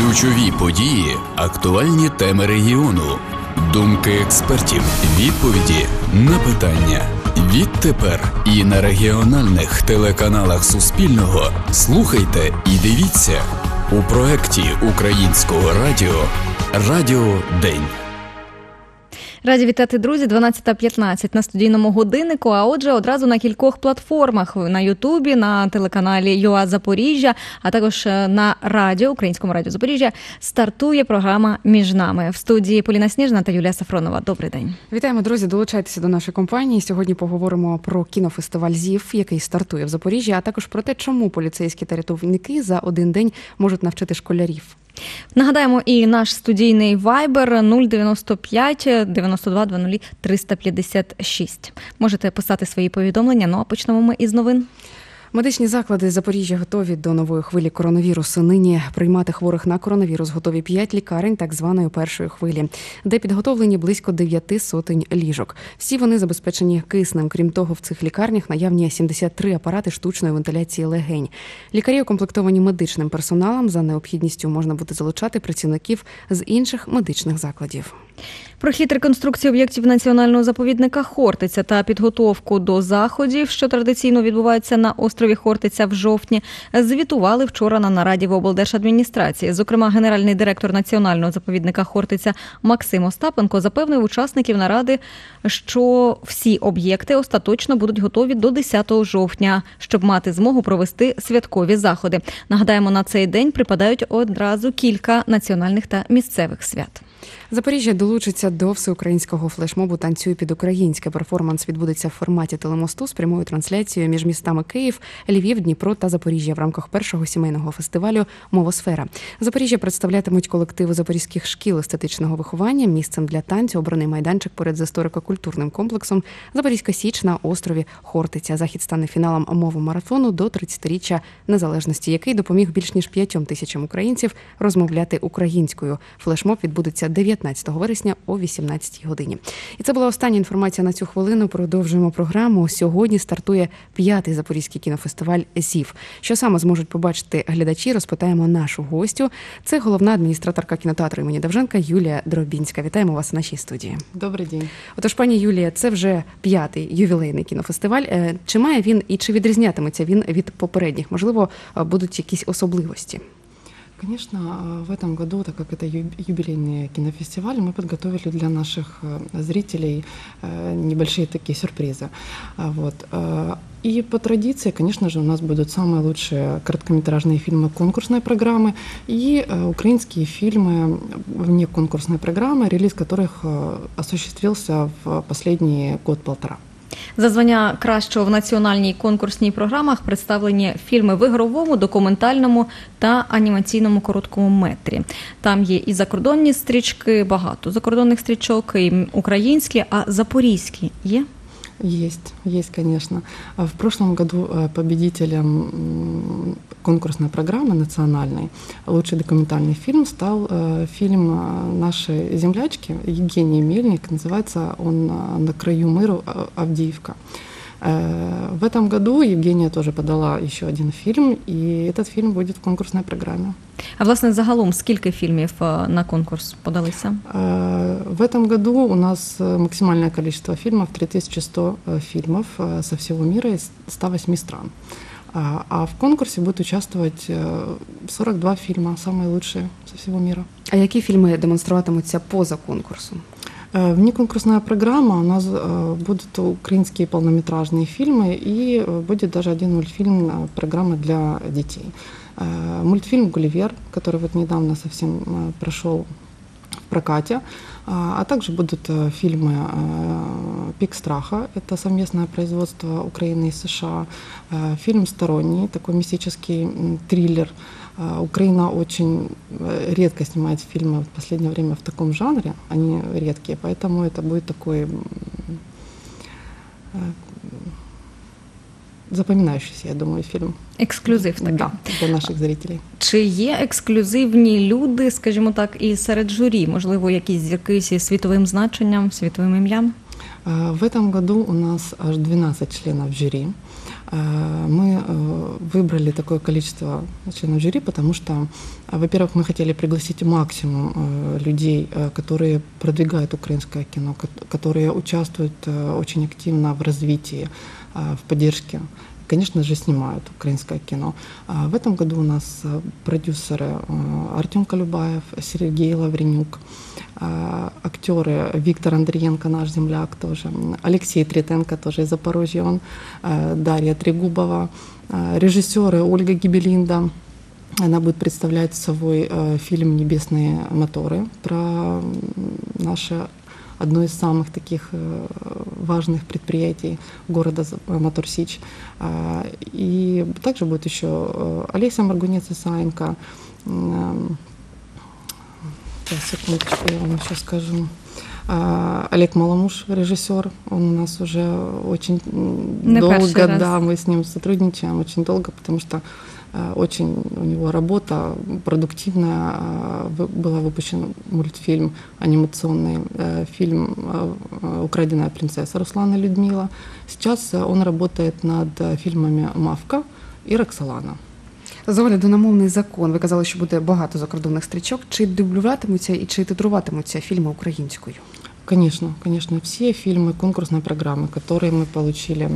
Ключові події, актуальні теми регіону, думки експертів, відповіді на питання. Відтепер і на регіональних телеканалах Суспільного слухайте і дивіться у проєкті Українського радіо «Радіо День». Раді вітати, друзі, 12:15 на студійному годиннику, а отже, одразу на кількох платформах: на Ютубі, на телеканалі ЮА Запоріжжя, а також на радіо, Українському радіо Запоріжжя, стартує програма «Між нами». В студії Поліна Сніжна та Юлія Сафронова. Добрий день. Вітаємо, друзі, долучайтеся до нашої компанії. Сьогодні поговоримо про кінофестиваль ЗІФ, який стартує в Запоріжжі, а також про те, чому поліцейські та рятувальники за один день можуть навчити школярів. Нагадаємо, і наш студійний вайбер 095 92 00 356. Можете писати свої повідомлення, ну а почнемо ми із новин. Медичні заклади Запоріжжя готові до нової хвилі коронавірусу. Нині приймати хворих на коронавірус готові 5 лікарень так званої першої хвилі, де підготовлені близько 900 ліжок. Всі вони забезпечені киснем. Крім того, в цих лікарнях наявні 73 апарати штучної вентиляції легень. Лікарі укомплектовані медичним персоналом. За необхідністю можна буде залучати працівників з інших медичних закладів. Про хід реконструкції об'єктів національного заповідника Хортиця та підготовку до заходів, що традиційно відбуваються на острові Хортиця в жовтні, звітували вчора на нараді в облдержадміністрації. Зокрема, генеральний директор національного заповідника Хортиця Максим Остапенко запевнив учасників наради, що всі об'єкти остаточно будуть готові до 10 жовтня, щоб мати змогу провести святкові заходи. Нагадаємо, на цей день припадають одразу кілька національних та місцевих свят. Запоріжжя долучиться до всеукраїнського флешмобу «Танцюй під українське». Перформанс відбудеться в форматі телемосту з прямою трансляцією між містами Київ, Львів, Дніпро та Запоріжжя в рамках першого сімейного фестивалю «Мовосфера». Запоріжжя представлятимуть колективи запорізьких шкіл естетичного виховання. Місцем для танцю обраний майданчик поряд з історико-культурним комплексом «Запорізька Січ» на острові Хортиця. Захід стане фіналом мовомарафону до 30-річчя незалежності, який допоміг більш ніж 5 тисячам українців розмовляти українською. Флешмоб відбудеться 19 вересня о 18 годині. І це була остання інформація на цю хвилину. Продовжуємо програму. Сьогодні стартує 5-й Запорізький кінофестиваль «ЗІФ». Що саме зможуть побачити глядачі, розпитаємо нашу гостю. Це головна адміністраторка кінотеатру імені Довженка Юлія Дробінська. Вітаємо вас в нашій студії. Добрий день. Отож, пані Юлія, це вже 5-й ювілейний кінофестиваль. Чи має він і чи відрізнятиметься він від попередніх? Можливо, будуть якісь особливості? Конечно, в этом году, так как это юбилейный кинофестиваль, мы подготовили для наших зрителей небольшие такие сюрпризы. Вот. И по традиции, конечно же, у нас будут самые лучшие короткометражные фильмы конкурсной программы и украинские фильмы вне конкурсной программы, релиз которых осуществился в последний год-полтора. За звання кращого в національній конкурсній програмах представлені фільми в ігровому, документальному та анімаційному короткому метрі. Там є і закордонні стрічки, багато закордонних стрічок, і українські, а запорізькі є? Есть, конечно. В прошлом году победителем конкурсной программы национальной «Лучший документальный фильм» стал фильм нашей землячки Евгении Мельник. Называется он «На краю миру. Авдеевка». В этом году Евгения тоже подала еще один фильм, и этот фильм будет в конкурсной программе. А власне, загалом, скільки фільмів на конкурс подалися? В этом году у нас максимальное количество фильмов, 3100 фильмов со всего мира из 108 стран. А в конкурсе будут участвовать 42 фильма, самые лучшие со всего мира. А які фільми демонструватимуться поза конкурсом? Внеконкурсная программа, у нас будут украинские полнометражные фильмы и будет даже один мультфильм, программа для детей. Мультфильм «Гулливер», который вот недавно совсем прошел в прокате, а также будут фильмы «Пик страха», это совместное производство Украины и США, фильм «Сторонний», такой мистический триллер. Украина очень редко снимает фильмы в последнее время в таком жанре, они редкие, поэтому это будет такой запоминающийся, я думаю, фільм. Ексклюзив такий. Да, для наших зрителей. Чи є ексклюзивні люди, скажімо так, і серед журі? Можливо, якісь зірки зі світовим значенням, світовим ім'ям? В этом году у нас аж 12 членов жюри. Мы выбрали такое количество членов жюри, потому что, во-первых, мы хотели пригласить максимум людей, которые продвигают украинское кино, которые участвуют очень активно в развитии, в поддержке, конечно же, снимают украинское кино. В этом году у нас продюсеры Артем Колюбаев, Сергей Лавренюк, актеры Виктор Андриенко, наш земляк тоже, Алексей Третенко, тоже из Запорожья, Дарья Трегубова, режиссеры Ольга Гибелинда. Она будет представлять собой фильм «Небесные моторы» про наше одно из самых таких важных предприятий города Мотор Сич. И также будет еще Олеся Маргунец-Исаенко. Сейчас, секундочку, я вам еще скажу. Олег Маламуш, режиссер, он у нас уже очень долго, да, мы с ним сотрудничаем очень долго, потому что очень у него работа продуктивная. Была выпущен мультфильм анимационный, фильм «Украденная принцесса» Руслана Людмила. Сейчас он работает над фильмами «Мавка» і «Роксолана». З огляду на мовний закон, ви казали, що буде багато закордонних стрічок. Чи дублюватимуться і чи титруватимуться фільми українською? Конечно, конечно. Все фильмы конкурсной программы, которые мы получили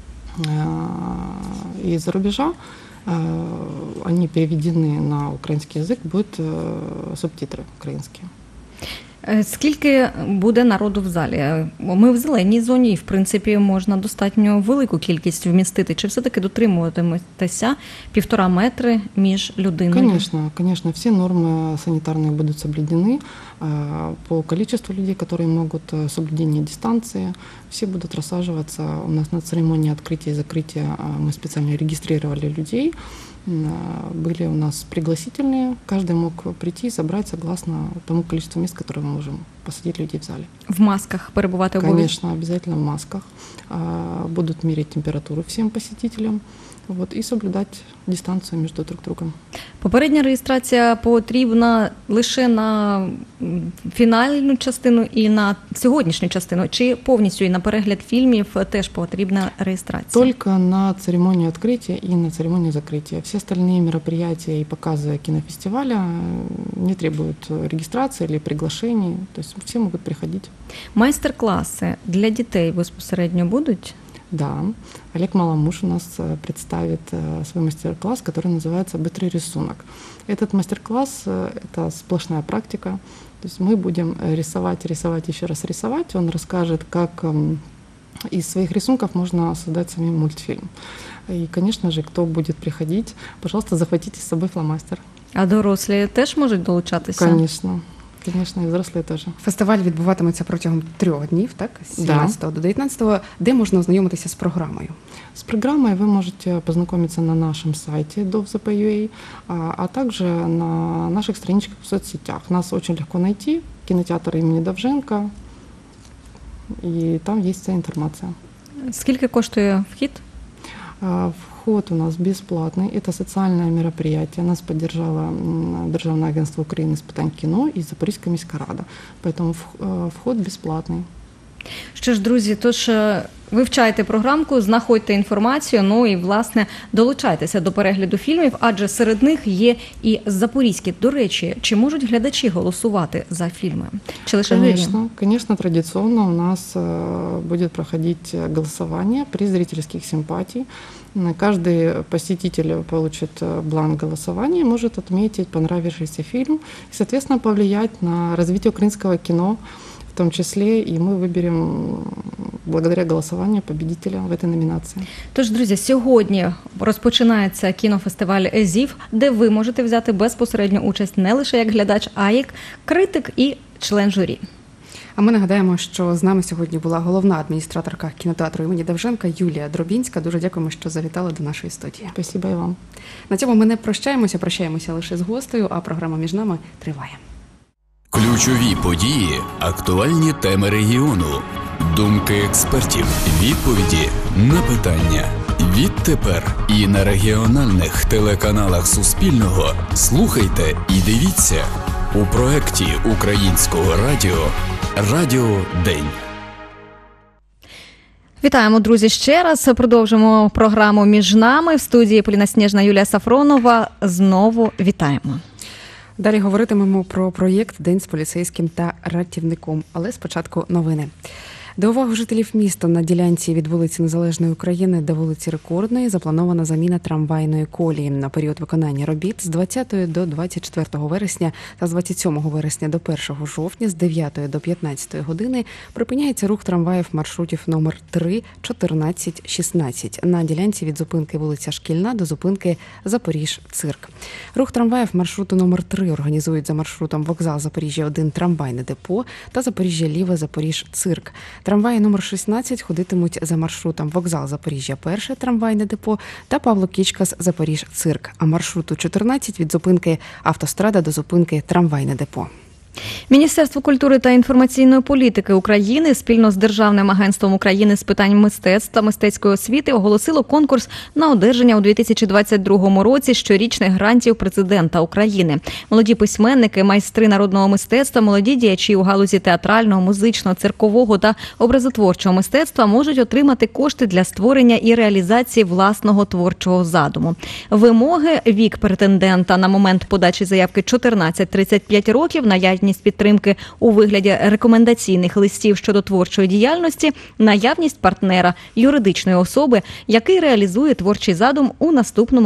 из-за рубежа, они переведены на украинский язык, будут субтитры українські. Скільки буде народу в залі? Ми в зеленій зоні, і, в принципі, можна достатньо велику кількість вмістити. Чи все-таки дотримуватиметеся 1,5 метри між людиною? Конечно, конечно. Все нормы санитарные будут соблюдены. По количеству людей, которые могут, соблюдение дистанции, все будут рассаживаться. У нас на церемонии открытия и закрытия мы специально регистрировали людей. Были у нас пригласительные, каждый мог прийти и собрать согласно тому количеству мест, которые мы можем посадить людей в зале. В масках перебувати обов'язково? Конечно, обязательно в масках. Будут мерить температуру всем посетителям и соблюдать дистанцию между друг другом. Попередня реєстрація потрібна лише на фінальну частину і на сьогоднішню частину? Чи повністю і на перегляд фільмів теж потрібна реєстрація? Только на церемонию открытия и на церемонию закрытия. Все остальные мероприятия и показы кинофестиваля не требуют регистрации или приглашений. То есть все могут приходить. Майстер-класи для дітей безпосередньо будуть? Да, Олег Маламуш у нас представит свой мастер-класс, который называется «Быстрый рисунок». Этот мастер-класс – это сплошная практика. То есть мы будем рисовать, еще раз рисовать. Он расскажет, как из своих рисунков можно создать самим мультфильм. И, конечно же, кто будет приходить, пожалуйста, захватите с собой фломастер. А дорослі теж можуть долучатися? Конечно. Звісно, і взрослі теж. Фестиваль відбуватиметься протягом 3 днів, так? З 17 до 19. Де можна ознайомитися з програмою? С программой вы можете познакомиться на нашем сайте dovzp.ua, а также на наших страничках в соцсетях. Нас очень легко найти, кинотеатр имени Довженко, и там есть вся информация. Скільки коштує вхід? Вход у нас бесплатный. Это социальное мероприятие. Нас поддержало Державное агентство Украины з питань кино и Запорізька міська рада. Поэтому вход бесплатный. Що ж, друзі, тож вивчайте програмку, знаходьте інформацію, ну і, власне, долучайтеся до перегляду фільмів, адже серед них є і запорізькі. До речі, чи можуть глядачі голосувати за фільми? Чи лише журі? Конечно, традиционно у нас будет проходить голосование при зрительских симпатий. Каждый посетитель получит бланк голосования и может отметить понравившийся фильм и, соответственно, повлиять на развитие украинского кино, в том числе и мы выберем благодаря голосованию победителя в этой номинации. Тож, друзі, сьогодні розпочинається кінофестиваль «ЕЗІВ», де ви можете взяти безпосередню участь не лише як глядач, а як критик і член журі. А ми нагадаємо, що з нами сьогодні була головна адміністраторка кінотеатру імені Довженка Юлія Дробінська. Дуже дякуємо, що завітали до нашої студії. Спасибо і вам. На цьому ми не прощаємося лише з гостею, а програма «Між нами» триває. Ключові події, актуальні теми регіону, думки експертів, відповіді на питання. Відтепер і на регіональних телеканалах Суспільного слухайте і дивіться у проєкті Українського радіо «Радіо День». Вітаємо, друзі, ще раз. Продовжимо програму «Між нами». В студії Поліна Сніжна, Юлія Сафронова. Знову вітаємо. Далі говоритимемо про проєкт «День з поліцейським та рятівником». Але спочатку новини. До уваги жителів міста на ділянці від вулиці Незалежної України до вулиці Рекордної запланована заміна трамвайної колії. На період виконання робіт з 20 до 24 вересня та з 27 вересня до 1 жовтня з 9 до 15 години припиняється рух трамваїв маршрутів номер 3, 14, 16 на ділянці від зупинки вулиця Шкільна до зупинки Запоріж-Цирк. Рух трамваїв маршруту номер 3 організують за маршрутом вокзал Запоріжжя-1 трамвайне депо та Запоріжжя-Ліве Запоріж-Цирк. Трамваї номер 16 ходитимуть за маршрутом вокзал Запоріжжя-1 трамвайне депо та Павло Кічкас Запоріж-Цирк, а маршруту 14 від зупинки Автострада до зупинки трамвайне депо. Міністерство культури та інформаційної політики України спільно з Державним агентством України з питань мистецтв та мистецької освіти оголосило конкурс на одержання у 2022 році щорічних грантів президента України. Молоді письменники, майстри народного мистецтва, молоді діячі у галузі театрального, музичного, циркового та образотворчого мистецтва можуть отримати кошти для створення і реалізації власного творчого задуму. Вимоги: вік претендента на момент подачі заявки 14-35 років, наявність підтримки у вигляді рекомендаційних листів щодо творчої діяльності, наявність партнера, юридичної особи, який реалізує творчий задум у наступному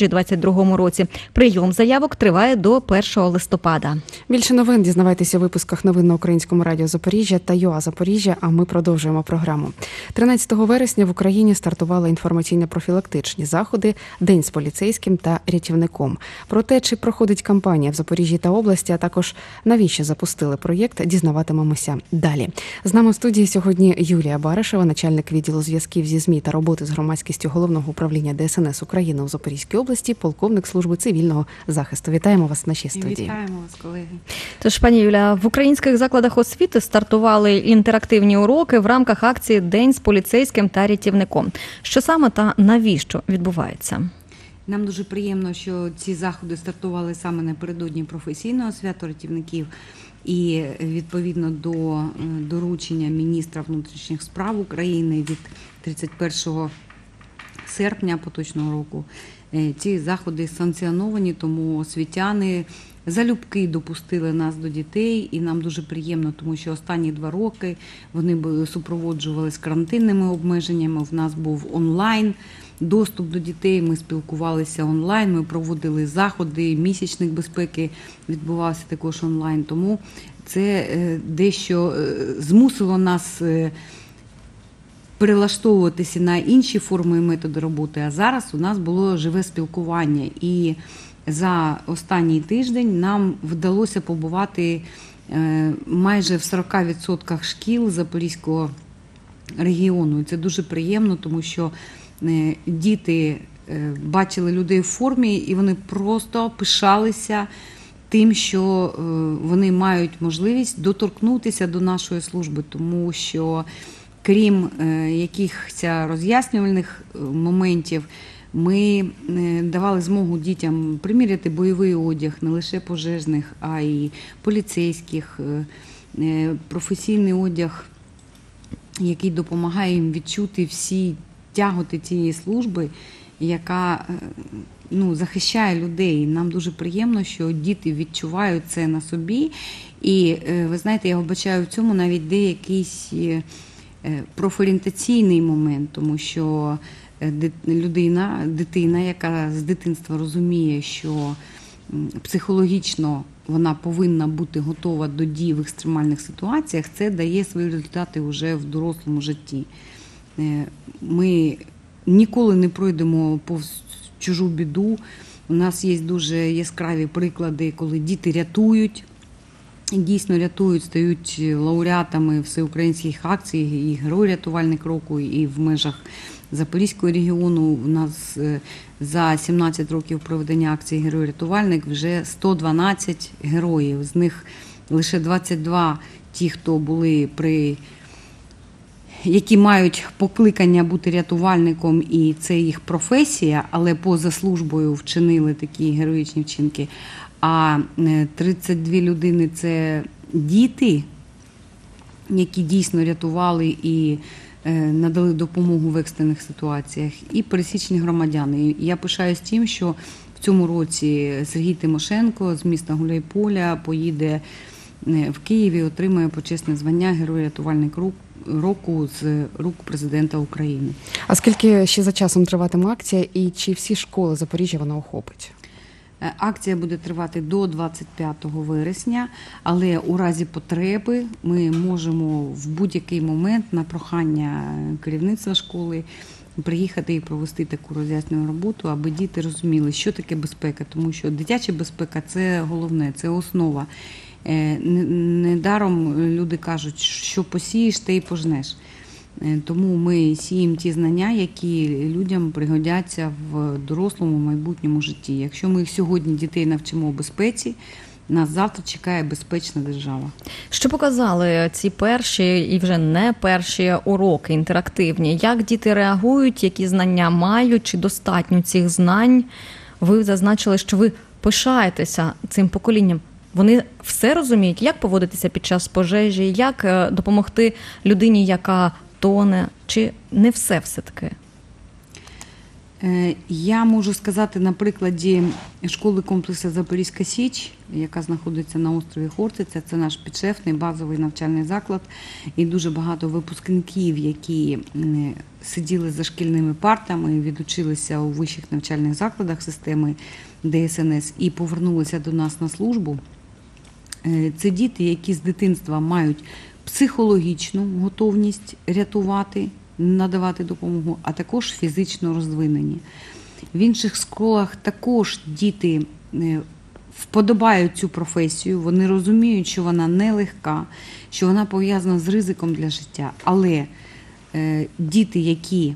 2022 році. Прийом заявок триває до 1 листопада. Більше новин дізнавайтеся у випусках новин на Українському радіо Запоріжжя та ЮА Запоріжжя, а ми продовжуємо програму. 13 вересня в Україні стартували інформаційно-профілактичні заходи «День з поліцейським та рятівником». Про те, чи проходить кампанія в Запоріжжі та області, а також навіщо запустили проєкт, дізнаватимемося далі. З нами в студії сьогодні Юлія Баришева, начальник відділу зв'язків зі ЗМІ та роботи з громадськістю Головного управління ДСНС України у Запорізькій області, полковник служби цивільного захисту. Вітаємо вас в нашій студії. Вітаємо вас, колеги. Тож, пані Юля, в українських закладах освіти стартували інтерактивні уроки в рамках акції «День з поліцейським та рятівником». Що саме та навіщо відбувається? Нам дуже приємно, що ці заходи стартували саме напередодні професійного свята рятівників і відповідно до доручення міністра внутрішніх справ України від 31 серпня поточного року. Ці заходи санкціоновані, тому освітяни залюбки допустили нас до дітей, і нам дуже приємно, тому що останні 2 роки вони супроводжувалися карантинними обмеженнями, в нас був онлайн доступ до дітей, ми спілкувалися онлайн, ми проводили заходи, місячник безпеки відбувався також онлайн, тому це дещо змусило нас перелаштовуватися на інші форми і методи роботи, а зараз у нас було живе спілкування, і за останній тиждень нам вдалося побувати майже в 40% шкіл Запорізького регіону. І це дуже приємно, тому що діти бачили людей в формі, і вони просто пишалися тим, що вони мають можливість доторкнутися до нашої служби, тому що крім якихось роз'яснювальних моментів, ми давали змогу дітям приміряти бойовий одяг не лише пожежних, а й поліцейських, професійний одяг, який допомагає їм відчути всі тяготи цієї служби, яка захищає людей. Нам дуже приємно, що діти відчувають це на собі. І ви знаєте, я вбачаю в цьому навіть деякийсь профорієнтаційний момент, тому що дитина, яка з дитинства розуміє, що психологічно вона повинна бути готова до дій в екстремальних ситуаціях, це дає свої результати вже в дорослому житті. Ми ніколи не пройдемо повз чужу біду. У нас є дуже яскраві приклади, коли діти рятують, дійсно рятують, стають лауреатами всеукраїнських акцій, і Герой-рятувальник року, і в межах Запорізького регіону. У нас за 17 років проведення акції Герой-рятувальник вже 112 героїв. З них лише 22 ті, хто були які мають покликання бути рятувальником, і це їх професія, але поза службою вчинили такі героїчні вчинки. А 32 людини – це діти, які дійсно рятували і надали допомогу в екстрених ситуаціях, і пересічні громадяни. І я пишаюсь тим, що в цьому році Сергій Тимошенко з міста Гуляйполя поїде в Київ і отримає почесне звання Герой-рятувальник року з рук президента України. А скільки ще за часом триватиме акція і чи всі школи Запоріжжя вона охопить? Акція буде тривати до 25 вересня, але у разі потреби ми можемо в будь-який момент на прохання керівництва школи приїхати і провести таку роз'яснювальну роботу, аби діти розуміли, що таке безпека, тому що дитяча безпека – це головне, це основа. Недаром люди кажуть, що посієш, те й пожнеш. Тому ми сіємо ті знання, які людям пригодяться в дорослому майбутньому житті. Якщо ми сьогодні дітей навчимо безпеці, нас завтра чекає безпечна держава. Що показали ці перші і вже не перші уроки інтерактивні? Як діти реагують, які знання мають, чи достатньо цих знань? Ви зазначили, що ви пишаєтеся цим поколінням. Вони все розуміють, як поводитися під час пожежі, як допомогти людині, яка тоне, чи не все-таки? Я можу сказати на прикладі школи комплексу Запорізька Січ, яка знаходиться на острові Хортиця. Це наш підшефний базовий навчальний заклад. І дуже багато випускників, які сиділи за шкільними партами, відучилися у вищих навчальних закладах системи ДСНС і повернулися до нас на службу. Це діти, які з дитинства мають психологічну готовність рятувати, надавати допомогу, а також фізично розвинені. В інших школах також діти вподобають цю професію, вони розуміють, що вона нелегка, що вона пов'язана з ризиком для життя. Але діти, які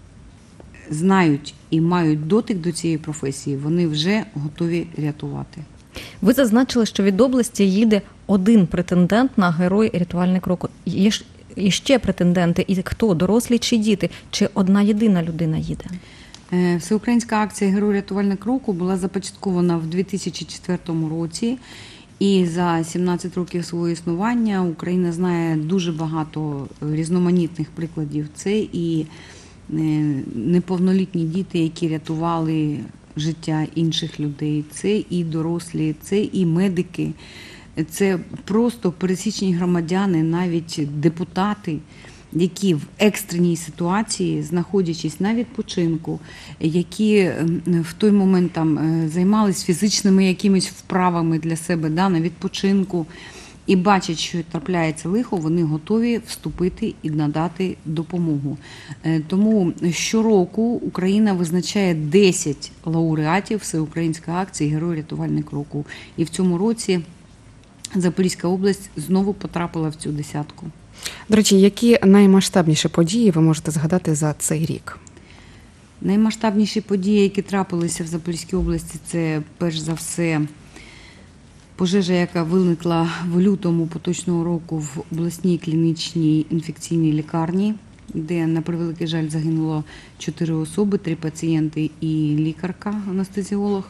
знають і мають дотик до цієї професії, вони вже готові рятувати. Ви зазначили, що від області їде один претендент на Герой-рятувальник року. Є ще претенденти. І хто? Дорослі чи діти? Чи одна єдина людина їде? Всеукраїнська акція «Герой-рятувальник року» була започаткована в 2004 році. І за 17 років свого існування Україна знає дуже багато різноманітних прикладів. Це і неповнолітні діти, які рятували життя інших людей, це і дорослі, це і медики, це просто пересічні громадяни, навіть депутати, які в екстреній ситуації, знаходячись на відпочинку, які в той момент там займались фізичними якимись вправами для себе, на відпочинку, і бачать, що трапляється лихо, вони готові вступити і надати допомогу. Тому щороку Україна визначає 10 лауреатів всеукраїнської акції «Герой-рятувальник року». І в цьому році Запорізька область знову потрапила в цю десятку. До речі, які наймасштабніші події ви можете згадати за цей рік? Наймасштабніші події, які трапилися в Запорізькій області, це перш за все пожежа, яка виникла в лютому поточного року в обласній клінічній інфекційній лікарні, де, на превеликий жаль, загинуло 4 особи, 3 пацієнти і лікарка, анестезіолог.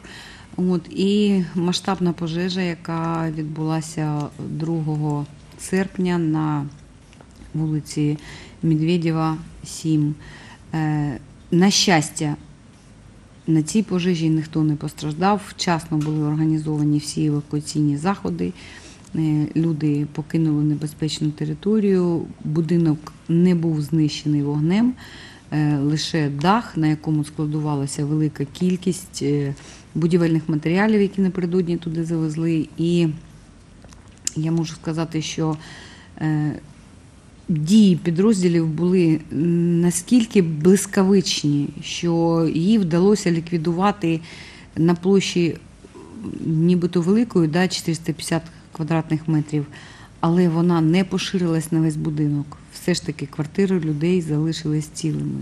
І масштабна пожежа, яка відбулася 2 серпня на вулиці Медведєва, 7. На щастя, на цій пожежі ніхто не постраждав, вчасно були організовані всі евакуаційні заходи, люди покинули небезпечну територію, будинок не був знищений вогнем, лише дах, на якому складувалася велика кількість будівельних матеріалів, які напередодні туди завезли. І я можу сказати, що дії підрозділів були наскільки блискавичні, що її вдалося ліквідувати на площі нібито великою, 450 квадратних метрів, але вона не поширилась на весь будинок. Все ж таки квартири людей залишились цілими.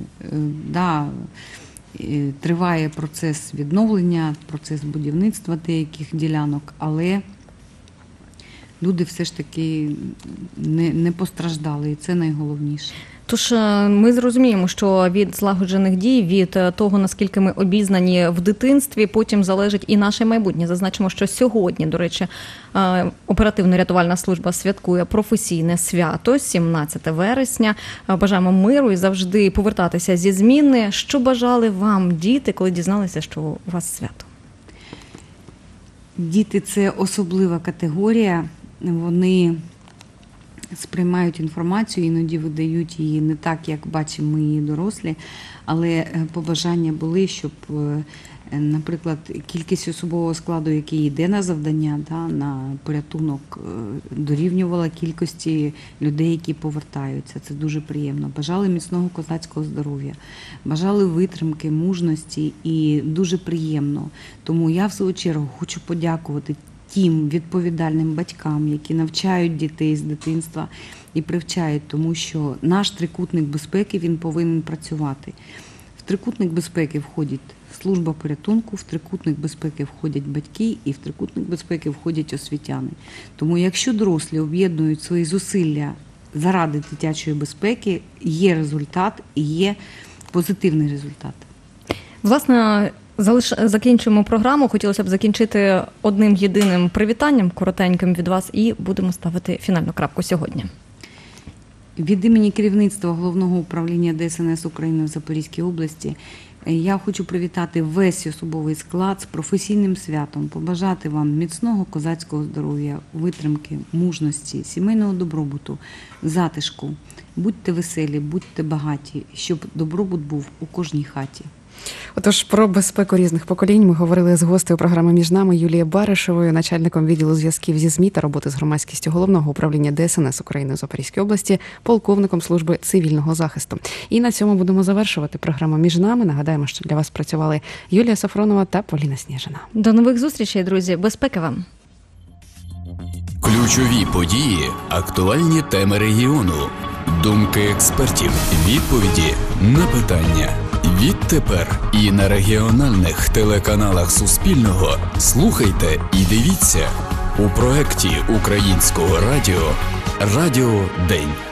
Триває процес відновлення, процес будівництва деяких ділянок, але люди все ж таки не постраждали, і це найголовніше. Тож ми зрозуміємо, що від злагоджених дій, від того, наскільки ми обізнані в дитинстві, потім залежить і наше майбутнє. Зазначимо, що сьогодні, до речі, оперативно-рятувальна служба святкує професійне свято, 17 вересня. Бажаємо миру і завжди повертатися зі зміни. Що бажали вам діти, коли дізналися, що у вас свято? Діти – це особлива категорія, вони сприймають інформацію, іноді видають її не так, як бачимо ми її дорослі, але побажання були, щоб, наприклад, кількість особового складу, який йде на завдання, на порятунок, дорівнювала кількості людей, які повертаються. Це дуже приємно. Бажали міцного козацького здоров'я, бажали витримки, мужності і дуже приємно. Тому я, в свою чергу, хочу подякувати тим відповідальним батькам, які навчають дітей з дитинства і привчають, тому що наш трикутник безпеки, він повинен працювати. В трикутник безпеки входить служба порятунку, в трикутник безпеки входять батьки і в трикутник безпеки входять освітяни. Тому якщо дорослі об'єднують свої зусилля заради дитячої безпеки, є результат і є позитивний результат. Власне, закінчуємо програму. Хотілося б закінчити одним єдиним привітанням, коротеньким від вас, і будемо ставити фінальну крапку сьогодні. Від імені керівництва Головного управління ДСНС України в Запорізькій області я хочу привітати весь особовий склад з професійним святом, побажати вам міцного козацького здоров'я, витримки, мужності, сімейного добробуту, затишку. Будьте веселі, будьте багаті, щоб добробут був у кожній хаті. Отож, про безпеку різних поколінь ми говорили з гостею програми «Між нами» Юлією Баришевою, начальником відділу зв'язків зі ЗМІ та роботи з громадськістю Головного управління ДСНС України у Запорізькій області, полковником служби цивільного захисту. І на цьому будемо завершувати програму «Між нами». Нагадаємо, що для вас працювали Юлія Сафронова та Поліна Сніжина. До нових зустрічей, друзі. Безпеки вам! Ключові події, актуальні теми регіону, думки експертів, відповіді на питання. Відтепер і на регіональних телеканалах Суспільного слухайте і дивіться у проекті Українського радіо «Радіо День».